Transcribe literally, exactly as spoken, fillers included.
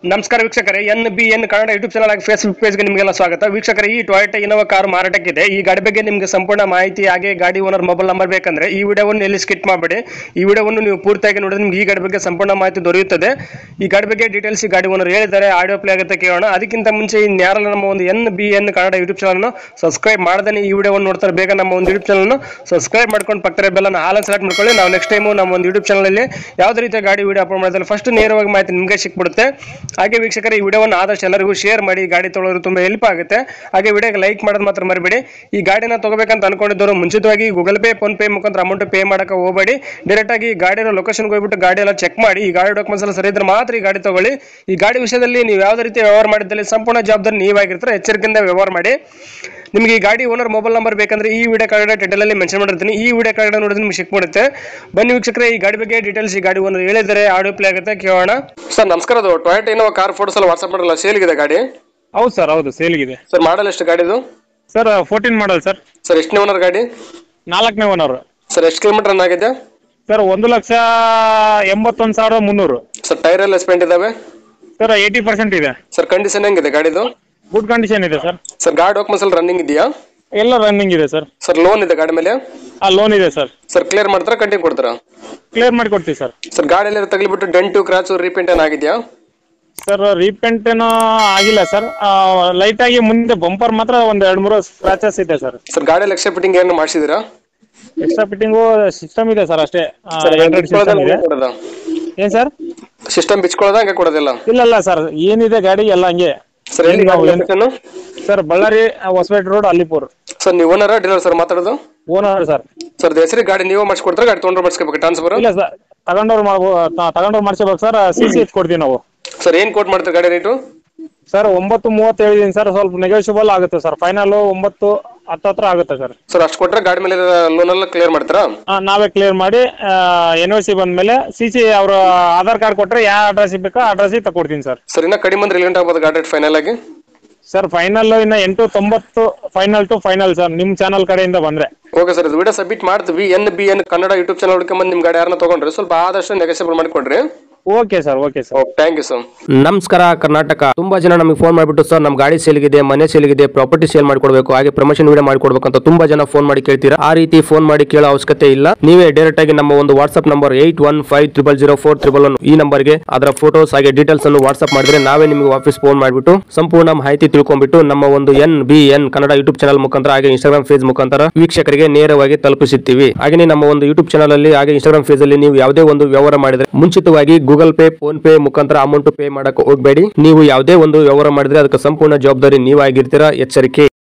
ನಮಸ್ಕಾರ ವೀಕ್ಷಕರೇ, N B N Kannada YouTube channel ಆಗಿ ಫೇಸ್ಬುಕ್ ಪೇಜ್ಗೆ ನಿಮಗೆಲ್ಲ ಸ್ವಾಗತ. ವೀಕ್ಷಕರೇ, ಈ ಟೊಯೋಟಾ ಇನೋವಾ ಕಾರು ಮಾರಾಟಕ್ಕಿದೆ. ಈ ಗಾಡಿ ಬಗ್ಗೆ ನಿಮಗೆ ಸಂಪೂರ್ಣ ಮಾಹಿತಿ ಹಾಗೆ ಗಾಡಿ ಓನರ್ ಮೊಬೈಲ್ ನಂಬರ್ ಬೇಕಂದ್ರೆ ಈ ವಿಡಿಯೋವನ್ನು ಎಲ್ಲಿ ಸ್ಕಿಪ್ ಮಾಡಬೇಡಿ. ಈ ವಿಡಿಯೋವನ್ನು ನೀವು ಪೂರ್ತಿಯಾಗಿ ನೋಡಿದ್ರೆ ನಿಮ್ಗೆ ಈ ಗಾಡಿ ಬಗ್ಗೆ ಸಂಪೂರ್ಣ ಮಾಹಿತಿ ದೊರೆಯುತ್ತದೆ. ಈ ಗಾಡಿ ಬಗ್ಗೆ ಡೀಟೇಲ್ಸ್ ಈ ಗಾಡಿ ಓನರ್ ಹೇಳಿದ್ದಾರೆ, ಆಡಿಯೋ ಪ್ಲೇ ಆಗುತ್ತೆ, ಕೇಳೋಣ. ಅದಕ್ಕಿಂತ ಮುಂಚೆ ಇನ್ಯಾರಲ್ಲ ನಮ್ಮ ಒಂದು N B N Kannada YouTube channel subscribe ಮಾಡದೇ ಈ ವಿಡಿಯೋವನ್ನು ನೋಡ್ತಾರೆ, ಬೇಗ ನಮ್ಮ ಒಂದು ಯೂಟ್ಯೂಬ್ ಚಾನಲ್ ಸಬ್ಸ್ಕ್ರೈಬ್ ಮಾಡ್ಕೊಂಡು ಪಕ್ಕದ ಬೆಲ್ಲನ್ನು ಹಾಲನ್ನು ಸೆಲೆಕ್ಟ್ ಮಾಡ್ಕೊಳ್ಳಿ. ನಾವು ನೆಕ್ಸ್ಟ್ ಟೈಮು ನಮ್ಮ ಒಂದು ಯೂಟ್ಯೂಬ್ ಚಾನಲಲ್ಲಿ ಯಾವುದೇ ರೀತಿಯ ಗಾಡಿ ವಿಡಿಯೋ ಅಪ್ಲೋಡ್ ಮಾಡಿದ್ರೆ ಫಸ್ಟ್ ನೇರವಾಗಿ ಮಾಹಿತಿ ನಿಮಗೆ ಸಿಕ್ಬಿಡುತ್ತೆ. ಹಾಗೆ ವೀಕ್ಷಕರೇ, ಈ ವಿಡಿಯೋವನ್ನು ಆದಷ್ಟು ಎಲ್ಲರಿಗೂ ಶೇರ್ ಮಾಡಿ, ಗಾಡಿ ತೊಗೊಳ್ಳೋರು ತುಂಬಾ ಹೆಲ್ಪ್ ಆಗುತ್ತೆ. ಹಾಗೆ ವಿಡಿಯೋಗೆ ಲೈಕ್ ಮಾಡೋದು ಮಾತ್ರ ಮರಿಬೇಡಿ. ಈ ಗಾಡಿನ ತಗೋಬೇಕಂತ ಅನ್ಕೊಂಡಿದ್ದವರು ಮುಂಚಿತವಾಗಿ ಗೂಗಲ್ ಪೇ, ಫೋನ್ ಪೇ ಮುಖಾಂತರ ಅಮೌಂಟ್ ಪೇ ಮಾಡಕ್ಕೆ ಹೋಗಬೇಡಿ. ಡೈರೆಕ್ಟ್ ಆಗಿ ಗಾಡಿಯ ಲೊಕೇಶನ್ಗೆ ಹೋಗ್ಬಿಟ್ಟು ಗಾಡಿ ಎಲ್ಲ ಚೆಕ್ ಮಾಡಿ, ಈ ಗಾಡಿ ಡಾಕ್ಯುಮೆಂಟ್ಸ್ ಎಲ್ಲ ಸರಿ ಇದ್ರೆ ಮಾತ್ರ ಈ ಗಾಡಿ ತಗೊಳ್ಳಿ. ಈ ಗಾಡಿ ವಿಷಯದಲ್ಲಿ ನೀವು ಯಾವುದೇ ರೀತಿ ವ್ಯವಹಾರ ಮಾಡಿದ್ದಲ್ಲಿ ಸಂಪೂರ್ಣ ಜವಾಬ್ದಾರಿ ನೀವಾಗಿರ್ತಾರೆ, ಎಚ್ಚರಿಕೆಯಿಂದ ವ್ಯವಹಾರ ಮಾಡಿ. ನಿಮಗೆ ಈ ಗಾಡಿ ಓನರ್ ಮೊಬೈಲ್ ನಂಬರ್ ಬೇಕಂದ್ರೆ ಈ ವಿಡಿಯೋ ಕಾರ್ಡ್ ಟೈಟಲ್ ಅಲ್ಲಿ ಮೆನ್ಷನ್ ಮಾಡಿರ್ತೀನಿ, ಈ ವಿಡಿಯೋ ಕಾರ್ಡ್ ನೋಡಿದ್ರೆ ನಿಮ್ಗೆ ಸಿಕ್ಬಿಡುತ್ತೆ. ಬನ್ನಿ ವೀಕ್ಷಕರೇ, ಈ ಗಾಡಿ ಬಗ್ಗೆ ಡೀಟೇಲ್ಸ್ ಈ ಗಾಡಿ ಓನರ್ ಹೇಳಿದರೆ ಆಡಿಯೋ ಪ್ಲೇ ಆಗುತ್ತೆ, ಕೇಳೋಣ. ಸರ್ ನಮಸ್ಕಾರ, ಅದು ಟೊಯೋಟಾ ಇನೋವಾ ಕಾರ್ ಫೋಟೋಸ್ ಎಲ್ಲ ವಾಟ್ಸ್ಆಪ್ ಮಾಡಲ್ಲ, ಸೇಲ್ಗಿದೆ ಗಾಡಿ? ಹೌದು ಸರ್, ಹೌದು ಸೇಲ್ಗಿದೆ ಸರ್. ಮಾಡಲ್ ಎಷ್ಟು ಗಾಡಿದು? Sir fourteen model sir. Sir ಎಷ್ಟನೇ ಓನರ್ ಗಾಡಿ? ನಾಲ್ಕನೇ ಓನರ್ ಸರ್. ಎಷ್ಟು ಕಿಲೋಮೀಟರ್ ರನ್ ಆಗಿದೆ? ಸರ್ ಒಂದು ಲಕ್ಷ ಎಂಬತ್ತೊಂದು ಸಾವಿರದ ಮುನ್ನೂರು. ಸರ್ ಟೈರ್ ಎಲ್ಲ ಸ್ಪೆಂಟ್ ಇದಾವೆ? ಸರ್ ಏಯ್ಟಿ ಪರ್ಸೆಂಟ್ ಇದೆ. ಸರ್ ಕಂಡೀಷನ್ ಹೆಂಗಿದೆ ಗಾಡಿದು? ಗುಡ್ ಕಂಡೀಷನ್ ಇದೆ ಸರ್. ಸರ್ ಗಾಡಿ ಡಾಕ್ಯುಮೆಂಟ್ಸ್ ಎಲ್ಲ ರನ್ನಿಂಗ್ ಇದೆಯಾ? ಎಲ್ಲ ರನ್ನಿಂಗ್ ಇದೆ ಸರ್. ಸರ್ ಲೋನ್ ಇದೆ ಗಾಡಿ ಮೇಲೆ? ಆ ಲೋನ್ ಇದೆ ಸರ್. ಸರ್ ಕ್ಲಿಯರ್ ಮಾಡ್ತಾರಾ ಕಂಟಿನ್ಯೂ ಕೊಡ್ತಾರಾ? ಕ್ಲಿಯರ್ ಮಾಡಿ ಕೊಡ್ತೀವಿ ಸರ್. ಸರ್ ಗಾಡಿ ಎಲ್ಲ ತಗಲಿಬಿಟ್ಟು ಡೆಂಟು ಕ್ರಾಚು ರೀಪೇಂಟ್ ಏನಾಗಿದೆಯಾ? ಸರ್ ರೀಪೇಂಟ್ ಏನೋ ಆಗಿಲ್ಲ ಸರ್, ಲೈಟ್ ಆಗಿ ಮುಂದೆ ಬಂಪರ್ ಮಾತ್ರ ಒಂದ್ ಎರಡು ಮೂರು ಸ್ಕ್ರಾಚಸ್ ಇದೆ ಸರ್. ಸರ್ ಗಾಡಿ ಎಕ್ಸ್ಟ್ರಾ ಫಿಟ್ಟಿಂಗ್ ಏನು ಮಾಡಿಸಿದಿರಾ? ಎಕ್ಸ್ಟ್ರಾ ಫಿಟ್ಟಿಂಗು ಸಿಸ್ಟಮ್ ಇದೆ ಸರ್ ಅಷ್ಟೇ. ಸಿಸ್ಟಮ್ ಇದೆ. ಏನ್ ಸರ್? ಸಿಸ್ಟಮ್ ಬಿಚ್ಕೊಳ್ಳೋದ ಹಂಗೆ ಕೊಡೋದಿಲ್ಲ? ಇಲ್ಲ ಇಲ್ಲ ಸರ್, ಏನಿದೆ ಗಾಡಿ ಎಲ್ಲ ಹಂಗೆ. ಸರ್ ಎಲ್ಲಿ location? Sir Ballari Hosapete road, Allipur. Sir ನೀವು ಓನರ್ ಡೀಲರ್ ಸರ್ ಮಾತಾಡೋದು? Owner sir. ಸರ್ ಹೆಸರು ಗಾಡಿ ನೀವು ಮಾಡಿಸ್ಕೊಡ್ತಾರೆ, ಗಾಡಿ ತೊಗೊಂಡ್ರೆ ಮಾಡಿಸ್ಕೋಬೇಕು ಟ್ರಾನ್ಸ್ಫರ್? ಇಲ್ಲ ಸರ್, ತಗೊಂಡವ್ರು ಮಾಡ್ಬೋದು, ತಗೊಂಡವ್ರು ಮಾಡಿಸ್ಬೇಕು ಸರ್. ಸಿ ಸಿ ಎಚ್ ಕೊಡ್ತೀವಿ ನಾವು. ಸರ್ ಏನ್ ಕೋಟ್ ಮಾಡ್ತಾರೆ ಗಾಡಿ ರೇಟು? ಸರ್ ಒಂಬತ್ತು ಮೂವತ್ತು ಹೇಳಿದೀನಿ ಸರ್, ಸ್ವಲ್ಪ ನೆಗೋಷಿಯಬಲ್ ಆಗುತ್ತೆ ಸರ್. ಫೈನಲ್ ಒಂಬತ್ತು ಹತ್ತತ್ರ ಆಗುತ್ತೆ ಸರ್. ಸರ್ ಅಷ್ಟು ಕೊಟ್ರೆ ಗಾಡಿ ಮೇಲೆ ಲೋನ್ ಎಲ್ಲ ಕ್ಲಿಯರ್ ಮಾಡ್ತಾರಾ? ನಾವೇ ಕ್ಲಿಯರ್ ಮಾಡಿ ಎನ್ ಒ ಸಿ ಬಂದ್ಮೇಲೆ ಸಿ ಸಿ ಅವ್ರ ಆಧಾರ್ ಕಾರ್ಡ್ ಕೊಟ್ರೆ ಯಾವ ಅಡ್ರೆಸ್ ಬೇಕೋ ಆ ಅಡ್ರೆಸ್ ತಗೊಡ್ತೀನಿ ಸರ್. ಸರ್ ಇನ್ನ ಕಡಿಮೆ ಅಂದ್ರೆ ಎಲ್ಲಿ ಆಗ್ಬೋದು ಗಾಡಿ ರೇಟ್ ಫೈನಲ್ ಆಗಿ? ಸರ್ ಫೈನಲ್ ಇನ್ನ ಎಂಟು ತೊಂಬತ್ತು ಫೈನಲ್ ಟು ಫೈನಲ್ ಸರ್, ನಿಮ್ ಚಾನಲ್ ಕಡೆಯಿಂದ ಬಂದ್ರೆ. ಓಕೆ ಸರ್, ಇದು ವಿಡಿಯೋ ಸಬ್ಮಿಟ್ ಮಾಡ್ತೀವಿ. N B N Kannada YouTube channel ಹುಡ್ಕೊಂಡ್ ನಿಮ್ ಗಾಡಿ ಯಾರನ್ನ ತಗೊಂಡ್ರೆ ಸ್ವಲ್ಪ ಆದಷ್ಟು ನೆಗೋಷಿಯಬಲ್ ಮಾಡಿಕೊಡ್ರಿ. Okay sir, okay sir, thank you sir. ನಮಸ್ಕಾರ ಕರ್ನಾಟಕ. ತುಂಬಾ ಜನ ನಮಗೆ ಫೋನ್ ಮಾಡಿಬಿಟ್ಟು ಸರ್ ನಮ್ಮ ಗಾಡಿ ಸೇಲ್ಗಿದೆ, ಮನೆ ಸೇಲ್ಗಿದೆ, ಪ್ರಾಪರ್ಟಿ ಸೇಲ್ ಮಾಡ್ಕೊಡ್ಬೇಕು, ಹಾಗೆ ಪ್ರಮೋಷನ್ ವಿಡಿಯೋ ಮಾಡ್ಕೊಡ್ಬೇಕು ಅಂತ ತುಂಬಾ ಜನ ಫೋನ್ ಮಾಡಿ ಕೇಳ್ತೀರಾ. ಆ ರೀತಿ ಫೋನ್ ಮಾಡಿ ಕೇಳೋ ಅವಶ್ಯಕತೆ ಇಲ್ಲ. ನೀವೇ ಡೈರೆಕ್ಟ್ ಆಗಿ ನಮ್ಮ ಒಂದು WhatsApp number eight one five triple zero four triple one ಈ ನಂಬರ್ಗೆ ಅದರ ಫೋಟೋಸ್ ಹಾಗೆ ಡೀಟೇಲ್ಸ್ ಅನ್ನು ವಾಟ್ಸ್ಆಪ್ ಮಾಡಿದ್ರೆ ನಾವೇ ನಿಮಗೆ ವಾಪಸ್ ಫೋನ್ ಮಾಡಿಬಿಟ್ಟು ಸಂಪೂರ್ಣ ಮಾಹಿತಿ ತಿಳ್ಕೊಂಡ್ಬಿಟ್ಟು ನಮ್ಮ ಒಂದು N B N Kannada YouTube channel ಮುಖಾಂತರ ಹಾಗೆ ಇನ್ಸ್ಟಾಗ್ರಾಮ್ ಪೇಜ್ ಮುಖಾಂತರ ವೀಕ್ಷಕರಿಗೆ ನೇರವಾಗಿ ತಲುಪಿಸುತ್ತೀವಿ. ಹಾಗೆ ನಮ್ಮ ಒಂದು ಯೂಟ್ಯೂಬ್ ಚಾನಲ್ ಅಲ್ಲಿ ಹಾಗೆ ಇನ್ಸ್ಟಾಗ್ರಾಮ್ ಪೇಜ್ ಅಲ್ಲಿ ನೀವು ಯಾವುದೇ ಒಂದು ವ್ಯವಹಾರ ಮಾಡಿದ್ರೆ ಮುಂಚಿತವಾಗಿ ಗೂಗಲ್ ಪೇ, ಫೋನ್ ಪೇ ಮುಖಾಂತರ ಅಮೌಂಟ್ ಪೇ ಮಾಡಕ್ಕೆ ಹೋಗಬೇಡಿ. ನೀವು ಯಾವುದೇ ಒಂದು ವ್ಯವಹಾರ ಮಾಡಿದ್ರೆ ಅದಕ್ಕೆ ಸಂಪೂರ್ಣ ಜವಾಬ್ದಾರಿ ನೀವಾಗಿರ್ತೀರಾ, ಎಚ್ಚರಿಕೆ.